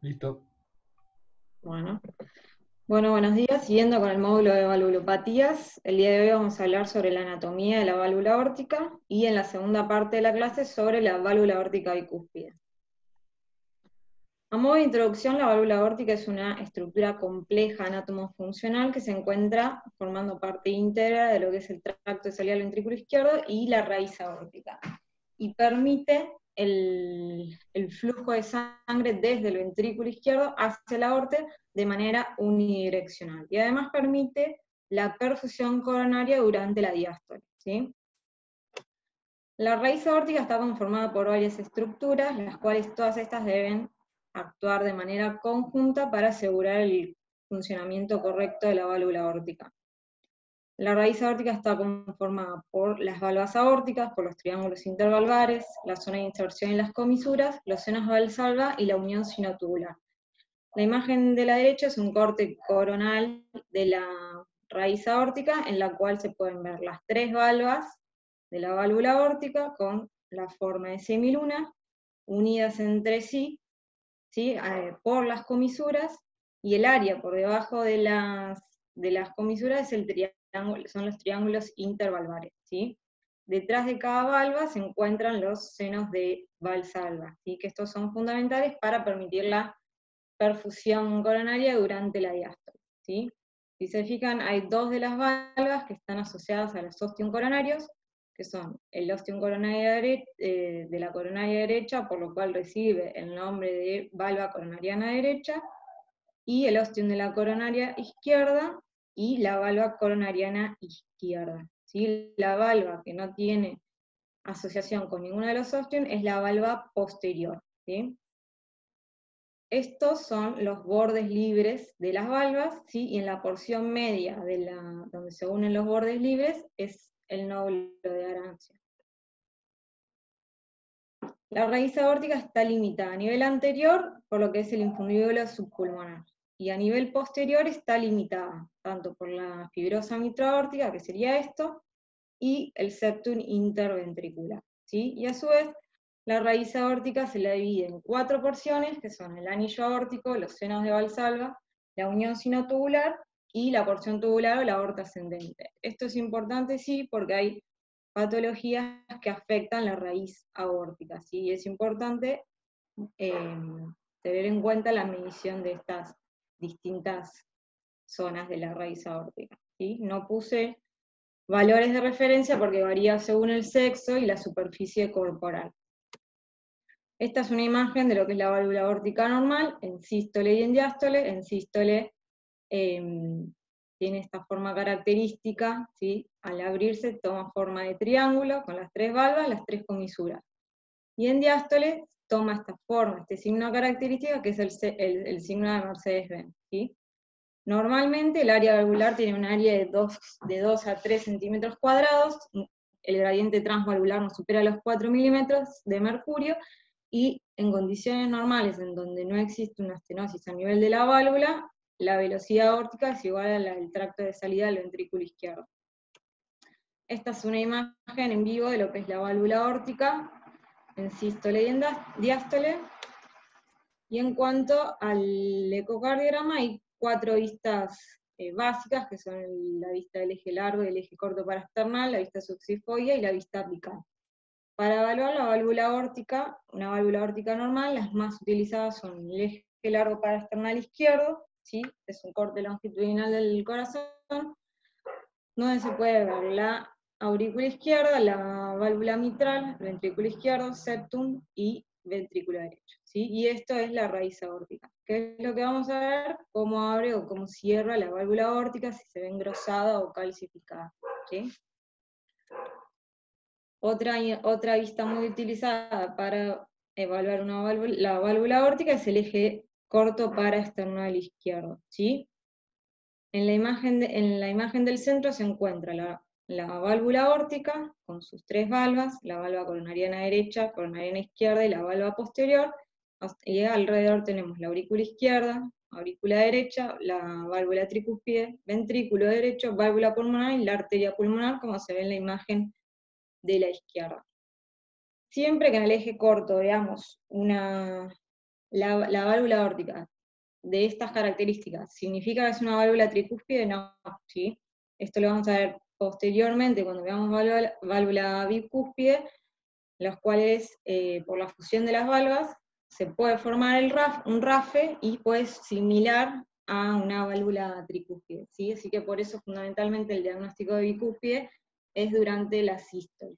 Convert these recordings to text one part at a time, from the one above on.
Listo. Bueno, buenos días. Siguiendo con el módulo de valvulopatías, el día de hoy vamos a hablar sobre la anatomía de la válvula aórtica y en la segunda parte de la clase sobre la válvula aórtica bicúspide. A modo de introducción, la válvula aórtica es una estructura compleja anatomofuncional que se encuentra formando parte íntegra de lo que es el tracto de salida del ventrículo izquierdo y la raíz aórtica, y permite el flujo de sangre desde el ventrículo izquierdo hacia la aorta de manera unidireccional, y además permite la perfusión coronaria durante la diástole, ¿sí? La raíz aórtica está conformada por varias estructuras, las cuales todas estas deben actuar de manera conjunta para asegurar el funcionamiento correcto de la válvula aórtica. La raíz aórtica está conformada por las valvas aórticas, por los triángulos intervalvares, la zona de inserción en las comisuras, los senos valsalva y la unión sinotubular. La imagen de la derecha es un corte coronal de la raíz aórtica, en la cual se pueden ver las tres valvas de la válvula aórtica con la forma de semiluna, unidas entre sí, ¿sí? Por las comisuras, y el área por debajo de las comisuras es el triángulo, son los triángulos intervalvares, ¿sí? Detrás de cada valva se encuentran los senos de valsalva, ¿sí? Que estos son fundamentales para permitir la perfusión coronaria durante la diástole, ¿sí? Si se fijan, hay dos de las valvas que están asociadas a los ostium coronarios, que son el ostium coronario de la coronaria derecha, por lo cual recibe el nombre de valva coronariana derecha, y el ostium de la coronaria izquierda y la valva coronariana izquierda, ¿sí? La valva que no tiene asociación con ninguno de los ostium es la valva posterior, ¿sí? Estos son los bordes libres de las valvas, ¿sí? Y en la porción media donde se unen los bordes libres es el nódulo de Arancia. La raíz aórtica está limitada a nivel anterior por lo que es el infundíbulo subpulmonar, y a nivel posterior está limitada tanto por la fibrosa mitroaórtica, que sería esto, y el septum interventricular, ¿sí? Y a su vez, la raíz aórtica se la divide en cuatro porciones, que son el anillo aórtico, los senos de Valsalva, la unión sinotubular y la porción tubular o la aorta ascendente. Esto es importante, sí, porque hay patologías que afectan la raíz aórtica, ¿sí? Y es importante eh, tener en cuenta la medición de estas distintas zonas de la raíz aórtica, ¿sí? No puse valores de referencia porque varía según el sexo y la superficie corporal. Esta es una imagen de lo que es la válvula aórtica normal, en sístole y en diástole. En sístole tiene esta forma característica, ¿sí? Al abrirse toma forma de triángulo, con las tres valvas, las tres comisuras. Y en diástole toma esta forma, este signo característico, que es el signo de Mercedes-Benz, ¿sí? Normalmente el área valvular tiene un área de 2 a 3 centímetros cuadrados, el gradiente transvalvular no supera los 4 milímetros de mercurio, y en condiciones normales, en donde no existe una estenosis a nivel de la válvula, la velocidad aórtica es igual a la del tracto de salida del ventrículo izquierdo. Esta es una imagen en vivo de lo que es la válvula aórtica, en sístole y en diástole. Y en cuanto al ecocardiograma, hay cuatro vistas básicas, que son la vista del eje largo y el eje corto parasternal, la vista subsifoidea y la vista apical. Para evaluar la válvula aórtica, una válvula aórtica normal, las más utilizadas son el eje largo parasternal izquierdo, ¿sí? Es un corte longitudinal del corazón, donde se puede ver la aurícula izquierda, la válvula mitral, el ventrículo izquierdo, septum y ventrículo derecho, ¿sí? Y esto es la raíz aórtica. ¿Qué es lo que vamos a ver? Cómo abre o cómo cierra la válvula aórtica, si se ve engrosada o calcificada, ¿sí? Otra vista muy utilizada para evaluar la válvula aórtica es el eje corto paraesternal izquierdo, ¿sí? En la imagen del centro se encuentra la válvula aórtica con sus tres valvas, la valva coronariana derecha, coronariana izquierda y la valva posterior, y alrededor tenemos la aurícula izquierda, aurícula derecha, la válvula tricúspide, ventrículo derecho, válvula pulmonar y la arteria pulmonar, como se ve en la imagen de la izquierda. Siempre que en el eje corto veamos una la válvula aórtica de estas características, ¿significa que es una válvula tricúspide? No, ¿sí? Esto lo vamos a ver posteriormente cuando veamos válvula bicúspide, los cuales, por la fusión de las valvas, se puede formar un RAFE y pues similar a una válvula tricúspide, ¿sí? Así que por eso fundamentalmente el diagnóstico de bicúspide es durante la sístole.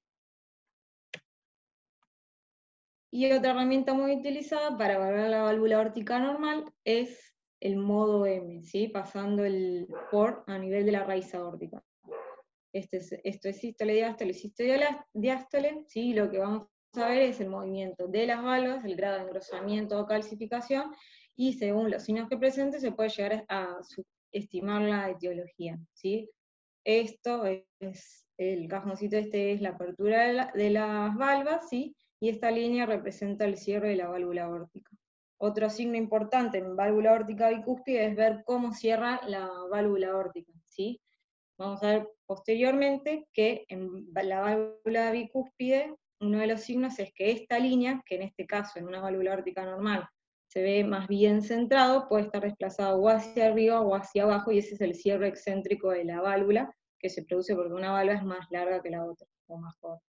Y otra herramienta muy utilizada para evaluar la válvula aórtica normal es el modo M, ¿sí? Pasando el por a nivel de la raíz aórtica. Esto es sístole, diástole, ¿sí? Lo que vamos a ver es el movimiento de las valvas, el grado de engrosamiento o calcificación, y según los signos que presente se puede llegar a estimar la etiología, ¿sí? Esto es, el cajoncito este es la apertura de las valvas, ¿sí? Y esta línea representa el cierre de la válvula aórtica. Otro signo importante en válvula aórtica bicúspide es ver cómo cierra la válvula aórtica, ¿sí? Vamos a ver posteriormente que en la válvula bicúspide, uno de los signos es que esta línea, que en este caso en una válvula aórtica normal se ve más bien centrado, puede estar desplazado o hacia arriba o hacia abajo, y ese es el cierre excéntrico de la válvula, que se produce porque una válvula es más larga que la otra, o más corta.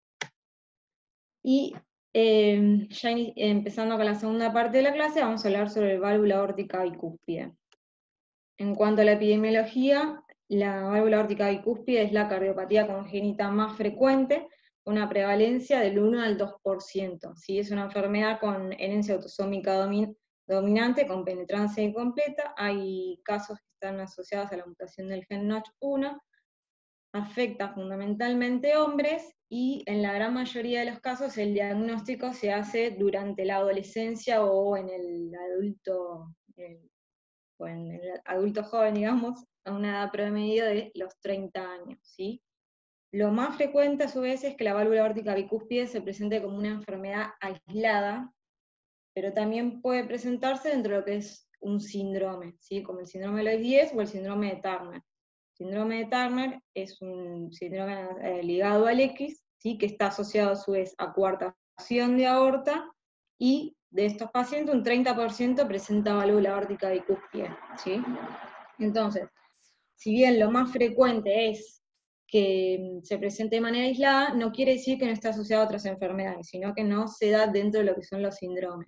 Y ya empezando con la segunda parte de la clase, vamos a hablar sobre válvula aórtica bicúspide. En cuanto a la epidemiología, la válvula aórtica bicúspide es la cardiopatía congénita más frecuente, con una prevalencia del 1 al 2%. ¿Sí? Es una enfermedad con herencia autosómica dominante, con penetrancia incompleta. Hay casos que están asociados a la mutación del gen NOTCH1, afecta fundamentalmente hombres, y en la gran mayoría de los casos el diagnóstico se hace durante la adolescencia o en el adulto, o en el adulto joven, digamos, a una edad promedio de los 30 años, ¿sí? Lo más frecuente a su vez es que la válvula aórtica bicúspide se presente como una enfermedad aislada, pero también puede presentarse dentro de lo que es un síndrome, ¿sí? Como el síndrome de Loeys-Diez o el síndrome de Turner. El síndrome de Turner es un síndrome ligado al X, ¿sí? Que está asociado a su vez a coartación de aorta, y de estos pacientes un 30% presenta válvula aórtica bicúspide, ¿sí? Entonces, si bien lo más frecuente es que se presente de manera aislada, no quiere decir que no esté asociado a otras enfermedades, sino que no se da dentro de lo que son los síndromes.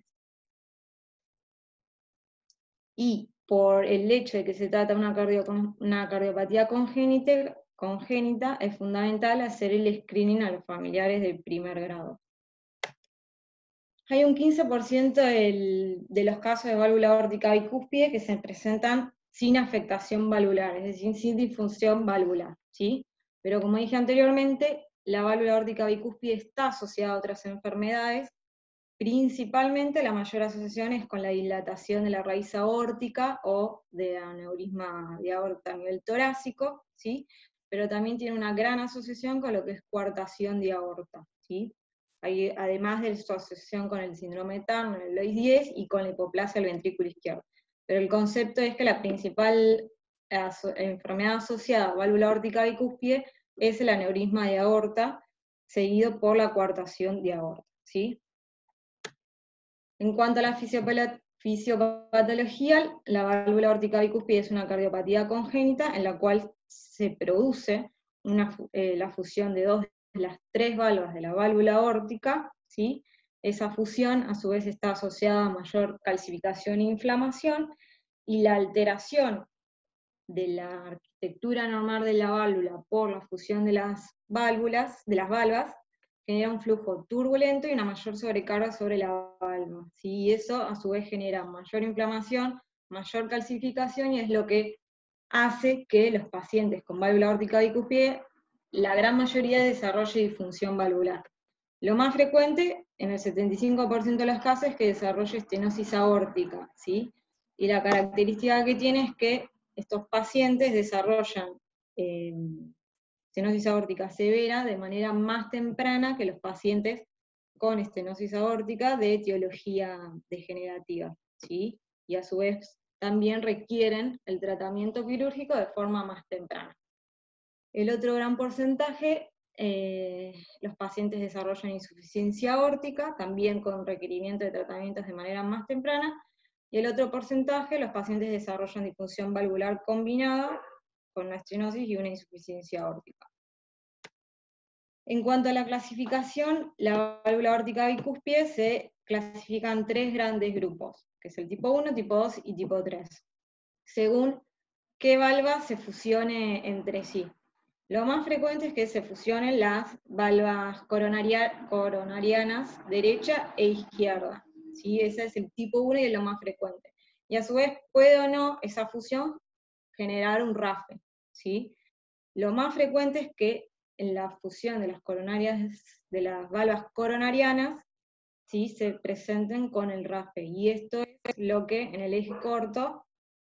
Y por el hecho de que se trata de una cardiopatía congénita, es fundamental hacer el screening a los familiares del primer grado. Hay un 15% de los casos de válvula aórtica bicúspide que se presentan sin afectación valvular, es decir, sin disfunción valvular, ¿sí? Pero como dije anteriormente, la válvula aórtica bicúspide está asociada a otras enfermedades. Principalmente la mayor asociación es con la dilatación de la raíz aórtica o de aneurisma de aorta a nivel torácico, ¿sí? Pero también tiene una gran asociación con lo que es coartación de aorta, ¿sí? Además de su asociación con el síndrome de Turner, el Loeys-Diez, y con la hipoplasia del ventrículo izquierdo. Pero el concepto es que la principal enfermedad asociada a válvula aórtica bicúspide es el aneurisma de aorta, seguido por la coartación de aorta, ¿sí? En cuanto a la fisiopatología, la válvula aórtica bicúspide es una cardiopatía congénita en la cual se produce la fusión de dos de las tres valvas de la válvula aórtica, ¿sí? Esa fusión a su vez está asociada a mayor calcificación e inflamación, y la alteración de la arquitectura normal de la válvula por la fusión de las valvas, genera un flujo turbulento y una mayor sobrecarga sobre la valva, ¿sí? Y eso a su vez genera mayor inflamación, mayor calcificación, y es lo que hace que los pacientes con válvula aórtica bicúspide, la gran mayoría desarrolle disfunción valvular. Lo más frecuente, en el 75% de los casos, es que desarrolle estenosis aórtica, ¿sí? Y la característica que tiene es que estos pacientes desarrollan estenosis aórtica severa de manera más temprana que los pacientes con estenosis aórtica de etiología degenerativa, ¿sí? Y a su vez también requieren el tratamiento quirúrgico de forma más temprana. El otro gran porcentaje los pacientes desarrollan insuficiencia aórtica, también con requerimiento de tratamientos de manera más temprana, y el otro porcentaje, los pacientes desarrollan disfunción valvular combinada con una estenosis y una insuficiencia aórtica. En cuanto a la clasificación, la válvula aórtica bicúspide se clasifica en 3 grandes grupos, que es el tipo 1, tipo 2 y tipo 3, según qué valva se fusione entre sí. Lo más frecuente es que se fusionen las valvas coronarianas derecha e izquierda, ¿sí? Ese es el tipo 1 y es lo más frecuente. Y a su vez, puede o no esa fusión generar un RAFE, ¿sí? Lo más frecuente es que en la fusión de las valvas coronarianas, ¿sí?, se presenten con el RAFE, y esto es lo que en el eje corto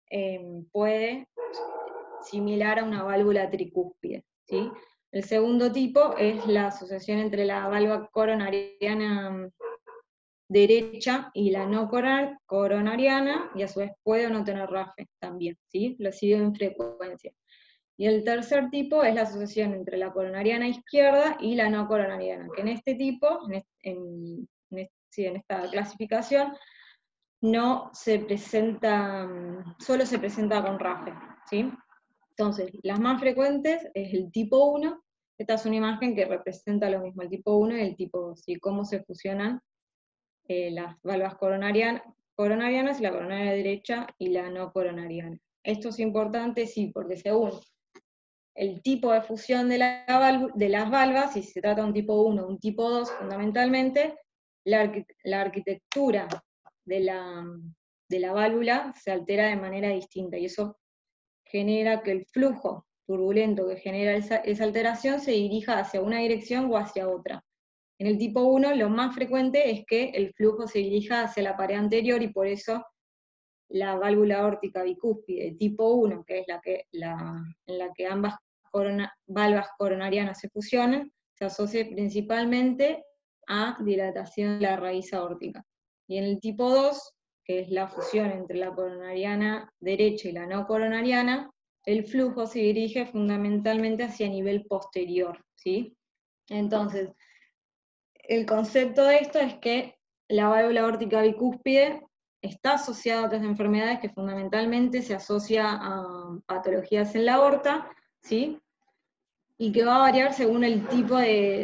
puede similar a una válvula tricúspide, ¿sí? El segundo tipo es la asociación entre la valva coronariana derecha y la no coronariana, y a su vez puede o no tener RAFE también, ¿sí? Lo sigue en frecuencia. Y el tercer tipo es la asociación entre la coronariana izquierda y la no coronariana, que en este tipo, en esta clasificación, no se presenta, solo se presenta con RAFE, ¿sí? Entonces, las más frecuentes es el tipo 1, esta es una imagen que representa lo mismo, el tipo 1 y el tipo 2, y cómo se fusionan las valvas coronarianas, la coronaria derecha y la no coronariana. Esto es importante, sí, porque según el tipo de fusión de las valvas, si se trata de un tipo 1 o un tipo 2, fundamentalmente, la arquitectura de la válvula se altera de manera distinta, y eso genera que el flujo turbulento que genera esa alteración se dirija hacia una dirección o hacia otra. En el tipo 1 lo más frecuente es que el flujo se dirija hacia la pared anterior, y por eso la válvula aórtica bicúspide tipo 1, que es en la que ambas valvas coronarianas se fusionan, se asocia principalmente a dilatación de la raíz aórtica. Y en el tipo 2, que es la fusión entre la coronariana derecha y la no coronariana, el flujo se dirige fundamentalmente hacia nivel posterior, ¿sí? Entonces, el concepto de esto es que la válvula aórtica bicúspide está asociada a otras enfermedades, que fundamentalmente se asocia a patologías en la aorta, ¿sí? Y que va a variar según el tipo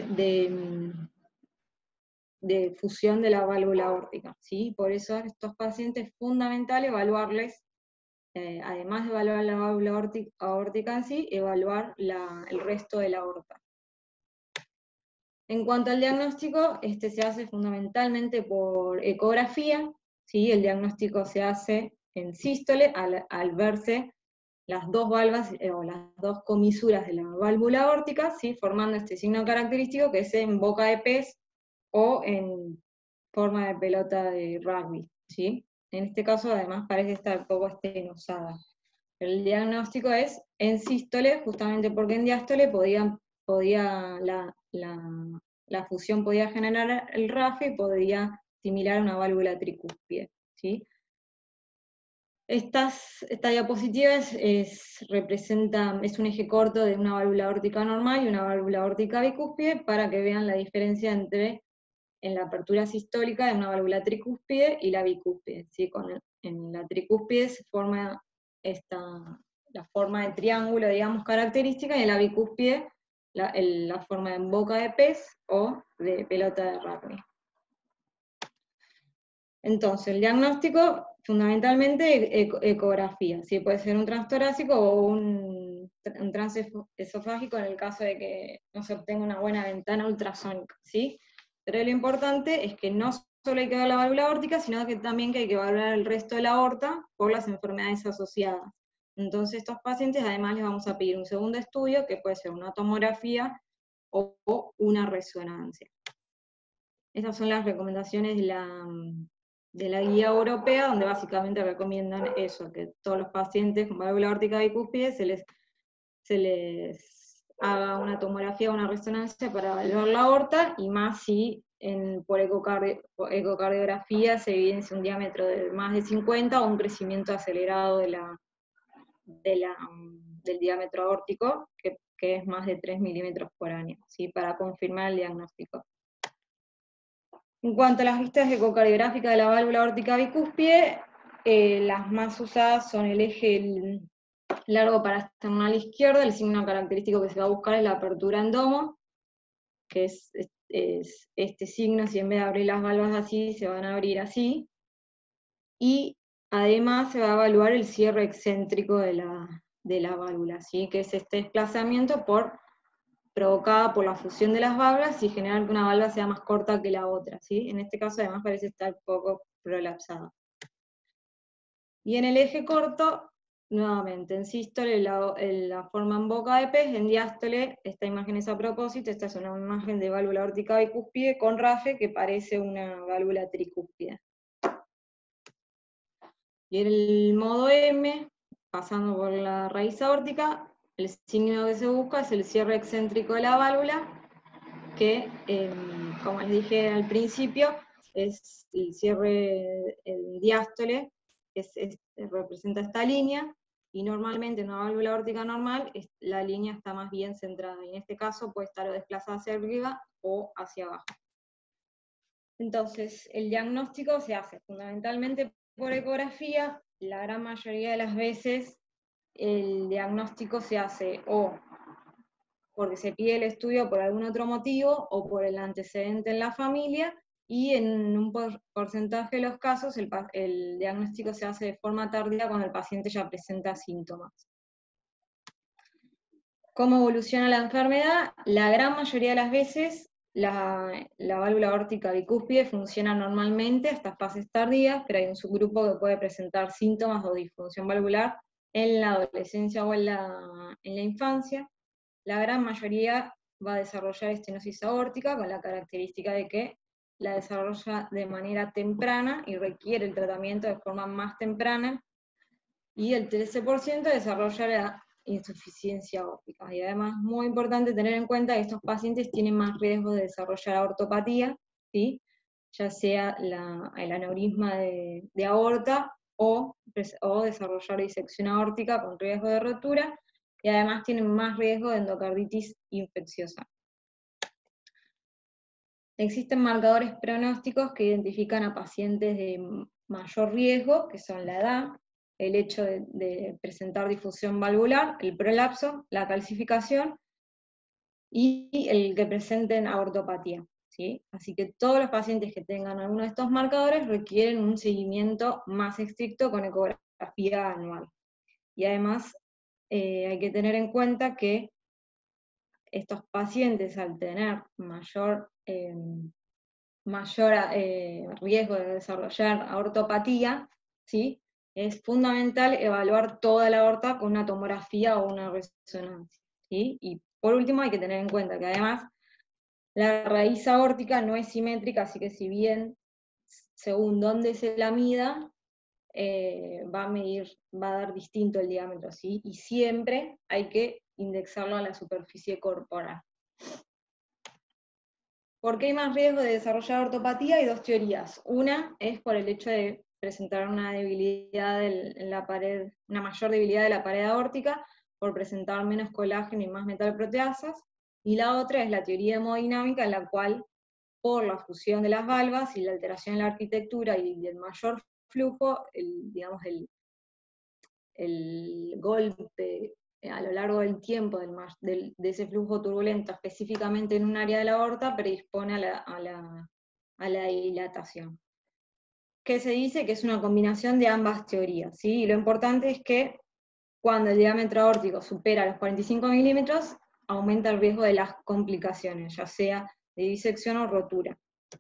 de fusión de la válvula aórtica, ¿sí? Por eso a estos pacientes es fundamental evaluarles, además de evaluar la válvula aórtica en sí, evaluar el resto de la aorta. En cuanto al diagnóstico, este se hace fundamentalmente por ecografía, ¿sí? El diagnóstico se hace en sístole al verse las dos valvas o las dos comisuras de la válvula aórtica, ¿sí?, formando este signo característico que es en boca de pez o en forma de pelota de rugby, ¿sí? En este caso además parece estar un poco estenosada. El diagnóstico es en sístole, justamente porque en diástole la fusión podía generar el RAFE y podía similar a una válvula tricúspide, ¿sí? Esta diapositiva es un eje corto de una válvula aórtica normal y una válvula aórtica bicúspide, para que vean la diferencia en la apertura sistólica de una válvula tricúspide y la bicúspide, ¿sí? En la tricúspide se forma la forma de triángulo, digamos, característica, y en la bicúspide la forma en boca de pez o de pelota de rugby. Entonces, el diagnóstico, fundamentalmente, ecografía, ¿sí? Puede ser un transtorácico o un transesofágico en el caso de que no se obtenga una buena ventana ultrasónica, ¿sí? Pero lo importante es que no solo hay que ver la válvula aórtica, sino que también hay que evaluar el resto de la aorta por las enfermedades asociadas. Entonces, estos pacientes además les vamos a pedir un segundo estudio, que puede ser una tomografía o una resonancia. Estas son las recomendaciones de la guía europea, donde básicamente recomiendan eso, que todos los pacientes con válvula aórtica bicúspide se les haga una tomografía o una resonancia para evaluar la aorta, y más si por ecocardiografía se evidencia un diámetro de más de 50 o un crecimiento acelerado del diámetro aórtico, que que es más de 3 milímetros por año, ¿sí? Para confirmar el diagnóstico. En cuanto a las vistas ecocardiográficas de la válvula aórtica bicúspide, las más usadas son el eje largo parasternal izquierdo, el signo característico que se va a buscar es la apertura en domo, que es este signo, si en vez de abrir las valvas así, se van a abrir así, y además se va a evaluar el cierre excéntrico de la válvula, ¿sí? Que es este desplazamiento provocada por la fusión de las válvulas y generar que una válvula sea más corta que la otra, ¿sí? En este caso además parece estar poco prolapsada. Y en el eje corto, nuevamente, en sístole la forma en boca de pez, en diástole, esta imagen es a propósito, esta es una imagen de válvula aórtica bicúspide con RAFE que parece una válvula tricúspide. Y en el modo M, pasando por la raíz aórtica, el signo que se busca es el cierre excéntrico de la válvula, que, como les dije al principio, es el cierre en diástole, representa esta línea, y normalmente en una válvula aórtica normal, la línea está más bien centrada, y en este caso puede estar o desplazada hacia arriba o hacia abajo. Entonces, el diagnóstico se hace fundamentalmente por ecografía. La gran mayoría de las veces el diagnóstico se hace o porque se pide el estudio por algún otro motivo o por el antecedente en la familia, y en un porcentaje de los casos el diagnóstico se hace de forma tardía cuando el paciente ya presenta síntomas. ¿Cómo evoluciona la enfermedad? La gran mayoría de las veces la válvula aórtica bicúspide funciona normalmente hasta fases tardías, pero hay un subgrupo que puede presentar síntomas o disfunción valvular en la adolescencia o en la infancia. La gran mayoría va a desarrollar estenosis aórtica con la característica de que la desarrolla de manera temprana y requiere el tratamiento de forma más temprana, y el 13% desarrolla la insuficiencia aórtica. Y además, muy importante tener en cuenta que estos pacientes tienen más riesgo de desarrollar aortopatía, ¿sí? Ya sea el aneurisma de aorta o desarrollar disección aórtica con riesgo de rotura, y además tienen más riesgo de endocarditis infecciosa. Existen marcadores pronósticos que identifican a pacientes de mayor riesgo, que son la edad, el hecho de presentar difusión valvular, el prolapso, la calcificación, y el que presenten aortopatía, ¿sí? Así que todos los pacientes que tengan alguno de estos marcadores requieren un seguimiento más estricto con ecografía anual. Y además hay que tener en cuenta que estos pacientes, al tener mayor riesgo de desarrollar aortopatía, ¿sí? Es fundamental evaluar toda la aorta con una tomografía o una resonancia, ¿sí? Y por último hay que tener en cuenta que además la raíz aórtica no es simétrica, así que si bien según dónde se la mida, va a dar distinto el diámetro, ¿sí? Y siempre hay que indexarlo a la superficie corporal. ¿Por qué hay más riesgo de desarrollar ortopatía? Hay dos teorías. Una es por el hecho de presentar una debilidad en la pared, una mayor debilidad de la pared aórtica, por presentar menos colágeno y más metalproteasas, y la otra es la teoría hemodinámica, en la cual, por la fusión de las valvas y la alteración en la arquitectura y el mayor flujo, el golpe a lo largo del tiempo de ese flujo turbulento, específicamente en un área de la aorta, predispone a la dilatación. ¿Qué se dice? Que es una combinación de ambas teorías, ¿sí? Y lo importante es que cuando el diámetro aórtico supera los 45 milímetros, aumenta el riesgo de las complicaciones, ya sea de disección o rotura.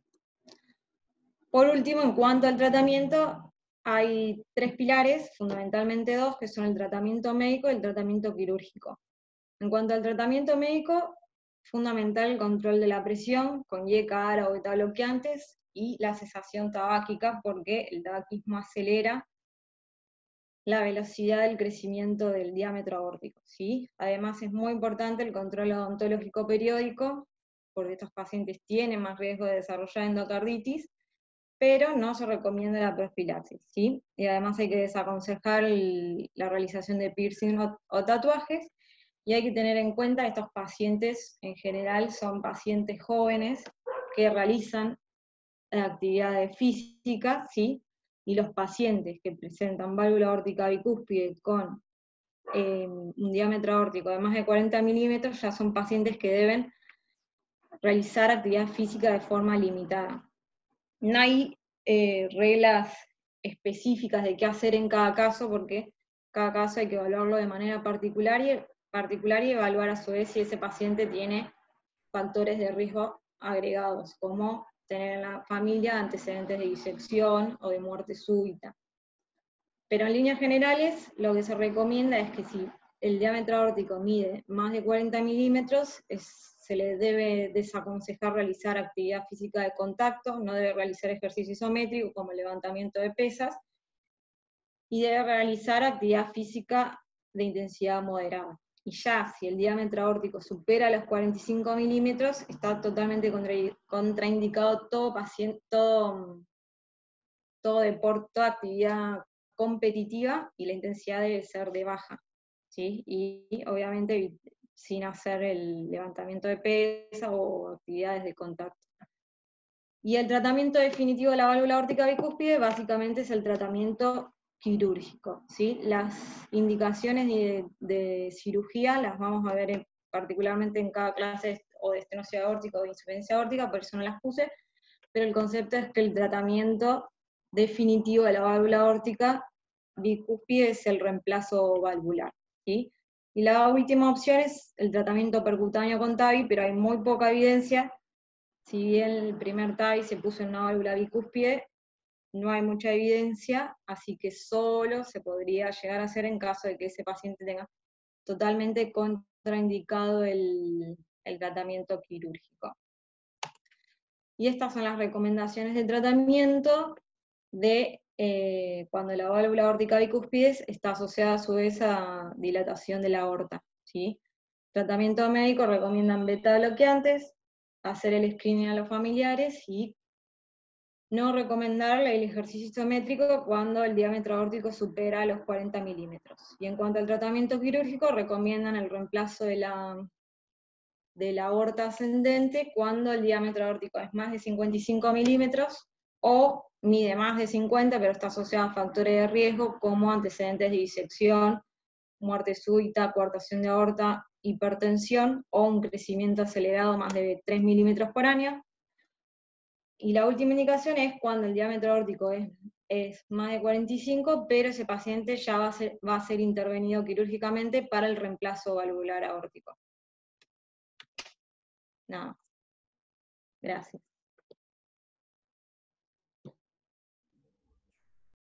Por último, en cuanto al tratamiento, hay tres pilares, fundamentalmente dos, que son el tratamiento médico y el tratamiento quirúrgico. En cuanto al tratamiento médico, fundamental el control de la presión con IECA, ARA o beta bloqueantes, y la cesación tabáquica, porque el tabaquismo acelera la velocidad del crecimiento del diámetro aórtico, ¿sí? Además es muy importante el control odontológico periódico, porque estos pacientes tienen más riesgo de desarrollar endocarditis, pero no se recomienda la profilaxis, ¿sí? Y además hay que desaconsejar la realización de piercing o tatuajes, Y hay que tener en cuenta que estos pacientes en general son pacientes jóvenes que realizan actividades físicas, ¿sí? Y los pacientes que presentan válvula aórtica bicúspide con un diámetro aórtico de más de 40 milímetros ya son pacientes que deben realizar actividad física de forma limitada. No hay reglas específicas de qué hacer en cada caso, porque cada caso hay que evaluarlo de manera particular y evaluar a su vez si ese paciente tiene factores de riesgo agregados, como tener en la familia antecedentes de disección o de muerte súbita. Pero en líneas generales, lo que se recomienda es que si el diámetro aórtico mide más de 40 milímetros, se le debe desaconsejar realizar actividad física de contacto, no debe realizar ejercicio isométrico como el levantamiento de pesas, y debe realizar actividad física de intensidad moderada. Y ya, si el diámetro aórtico supera los 45 milímetros, está totalmente contraindicado todo deporte, toda actividad competitiva, y la intensidad debe ser de baja, ¿sí? Y obviamente sin hacer el levantamiento de pesas o actividades de contacto. Y el tratamiento definitivo de la válvula aórtica bicúspide básicamente es el tratamiento quirúrgico, ¿sí? Las indicaciones de cirugía las vamos a ver particularmente en cada clase o de estenosis aórtica o de insuficiencia aórtica, por eso no las puse, pero el concepto es que el tratamiento definitivo de la válvula aórtica bicúspide es el reemplazo valvular, ¿sí? Y la última opción es el tratamiento percutáneo con TAVI, pero hay muy poca evidencia. Si bien el primer TAVI se puso en una válvula bicúspide, no hay mucha evidencia, así que solo se podría llegar a hacer en caso de que ese paciente tenga totalmente contraindicado el tratamiento quirúrgico. Y estas son las recomendaciones de tratamiento de cuando la válvula aórtica bicúspide está asociada a su vez a dilatación de la aorta, ¿sí? Tratamiento médico recomiendan beta bloqueantes, hacer el screening a los familiares y no recomendarle el ejercicio isométrico cuando el diámetro aórtico supera los 40 milímetros. Y en cuanto al tratamiento quirúrgico, recomiendan el reemplazo de la aorta ascendente cuando el diámetro aórtico es más de 55 milímetros o mide más de 50, pero está asociado a factores de riesgo como antecedentes de disección, muerte súbita, coartación de aorta, hipertensión o un crecimiento acelerado más de 3 milímetros por año. Y la última indicación es cuando el diámetro aórtico es más de 45, pero ese paciente ya va a ser intervenido quirúrgicamente para el reemplazo valvular aórtico. Nada. Gracias.